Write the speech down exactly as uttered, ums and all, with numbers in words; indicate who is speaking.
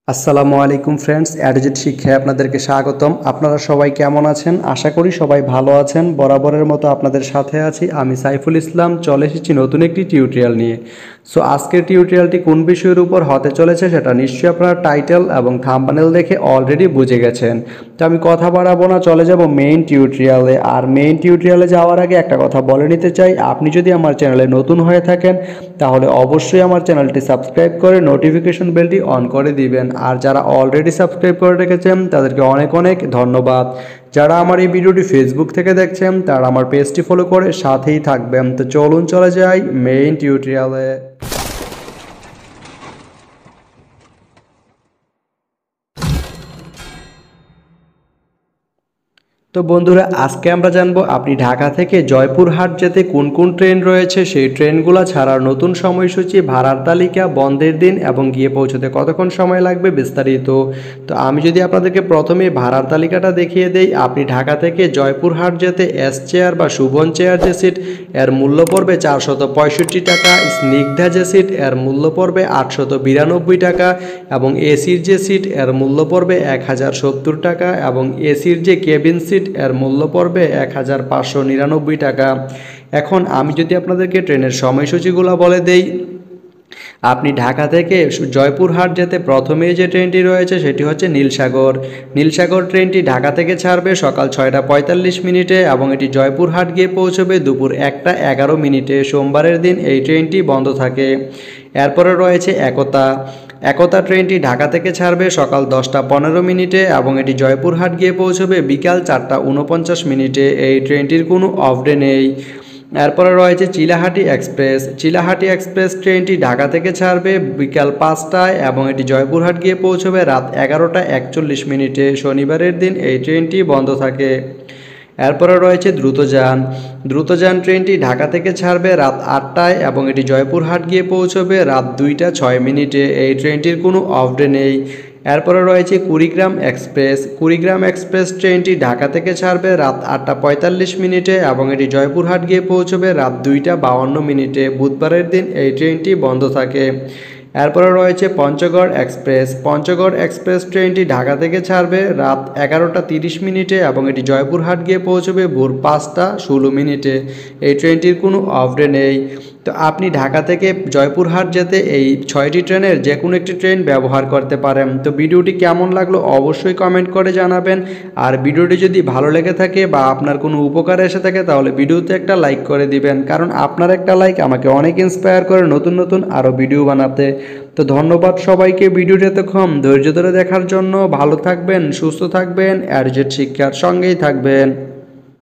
Speaker 1: আসসালামু আলাইকুম ফ্রেন্ডস, অ্যাডজেট শিক্ষায় আপনাদেরকে স্বাগতম। আপনারা সবাই কেমন আছেন? আশা করি সবাই ভালো আছেন। বরাবরের মতো আপনাদের সাথে আছি আমি সাইফুল ইসলাম। চলে এসেছি নতুন একটি টিউটোরিয়াল নিয়ে। সো আজকের টিউটোরিয়ালটি কোন বিষয়ের উপর হতে চলেছে সেটা নিশ্চয়ই আপনারা টাইটেল এবং থাম্বনেল দেখে অলরেডি বুঝে গেছেন। তো আমি কথা বাড়াবো না, চলে যাব মেইন টিউটোরিয়ালে। আর মেইন টিউটোরিয়ালে যাওয়ার আগে একটা কথা বলে নিতে চাই, আপনি যদি আমার চ্যানেলে নতুন হয়ে থাকেন তাহলে অবশ্যই আমার চ্যানেলটি সাবস্ক্রাইব করে নোটিফিকেশন বেলটি অন করে দিবেন। আর যারা অলরেডি সাবস্ক্রাইব করে রেখেছেন তাদেরকে অনেক অনেক ধন্যবাদ। যারা আমার এই ভিডিওটি ফেসবুক থেকে দেখছেন তারা আমার পেজটি ফলো করে সাথেই থাকবেন। তো চলুন চলে যাই মেইন টিউটোরিয়ালে। তো বন্ধুরা, আজকে আমরা জানবো আপনি ঢাকা থেকে জয়পুরহাট যেতে কোন কোন ট্রেন রয়েছে, সেই ট্রেনগুলো ছাড়ার নতুন সময়সূচি, ভাড়ার তালিকা, বন্ধের দিন এবং গিয়ে পৌঁছতে কতক্ষণ সময় লাগবে বিস্তারিত। তো আমি যদি আপনাদেরকে প্রথমে ভাড়ার তালিকাটা দেখিয়ে দেই, আপনি ঢাকা থেকে জয়পুরহাট যেতে এস চেয়ার বা শুভন চেয়ার যে সিট এর মূল্য পড়বে চারশত পঁয়ষট্টি টাকা, স্নিগ্ধা যে সিট এর মূল্য পড়বে আটশত বিরানব্বই টাকা এবং এসির যে সিট এর মূল্য পড়বে এক হাজার সত্তর টাকা এবং এসির যে কেবিন সিট এর মূল্য পড়বে এক হাজার পাঁচশো নিরানব্বই টাকা। এখন আমি যদি আপনাদেরকে ট্রেনের সময়সূচিগুলো বলে দেই, আপনি ঢাকা থেকে জয়পুরহাট যেতে প্রথমেই যে ট্রেনটি রয়েছে সেটি হচ্ছে নীলসাগর। নীলসাগর ট্রেনটি ঢাকা থেকে ছাড়বে সকাল ছয়টা পঁয়তাল্লিশ মিনিটে এবং এটি জয়পুরহাট গিয়ে পৌঁছবে দুপুর একটা এগারো মিনিটে। সোমবারের দিন এই ট্রেনটি বন্ধ থাকে। এরপরে রয়েছে একতা। একতা ট্রেনটি ঢাকা থেকে ছাড়বে সকাল দশটা পনেরো মিনিটে এবং এটি জয়পুরহাট গিয়ে পৌঁছবে বিকাল চারটা উনপঞ্চাশ মিনিটে। এই ট্রেনটির কোনো অফ ডে নেই। এরপরে রয়েছে চিলাহাটি এক্সপ্রেস। চিলাহাটি এক্সপ্রেস ট্রেনটি ঢাকা থেকে ছাড়বে বিকাল পাঁচটায় এবং এটি জয়পুরহাট গিয়ে পৌঁছবে রাত এগারোটা একচল্লিশ মিনিটে। শনিবারের দিন এই ট্রেনটি বন্ধ থাকে। এরপরে রয়েছে দ্রুতযান। দ্রুতযান ট্রেনটি ঢাকা থেকে ছাড়বে রাত আটটায় এবং এটি জয়পুরহাট গিয়ে পৌঁছবে রাত দুইটা ছয় মিনিটে। এই ট্রেনটির কোনো অফ ডে নেই। এরপরে রয়েছে কুড়িগ্রাম এক্সপ্রেস। কুড়িগ্রাম এক্সপ্রেস ট্রেনটি ঢাকা থেকে ছাড়বে রাত আটটা পঁয়তাল্লিশ মিনিটে এবং এটি জয়পুরহাট গিয়ে পৌঁছবে রাত দুইটা বাউন্ন মিনিটে। বুধবারের দিন এই ট্রেনটি বন্ধ থাকে। এরপরে রয়েছে পঞ্চগড় এক্সপ্রেস। পঞ্চগড় এক্সপ্রেস ট্রেনটি ঢাকা থেকে ছাড়বে রাত এগারোটা তিরিশ মিনিটে এবং এটি জয়পুরহাট গিয়ে পৌঁছবে ভোর পাঁচটা ষোলো মিনিটে। এই ট্রেনটির কোনো অফ ডে নেই। তো আপনি ঢাকা থেকে জয়পুরহাট যেতে এই ছয়টি ট্রেনের যে কোনো একটি ট্রেন ব্যবহার করতে পারেন। তো ভিডিওটি কেমন লাগলো অবশ্যই কমেন্ট করে জানাবেন। আর ভিডিওটি যদি ভালো লেগে থাকে বা আপনার কোনো উপকারে এসে থাকে তাহলে ভিডিওতে একটা লাইক করে দিবেন, কারণ আপনার একটা লাইক আমাকে অনেক ইন্সপায়ার করে নতুন নতুন আরও ভিডিও বানাতে। তো ধন্যবাদ সবাইকে ভিডিওটি এতক্ষণ ধৈর্য ধরে দেখার জন্য। ভালো থাকবেন, সুস্থ থাকবেন, অ্যাডজেট শিক্ষার সঙ্গেই থাকবেন।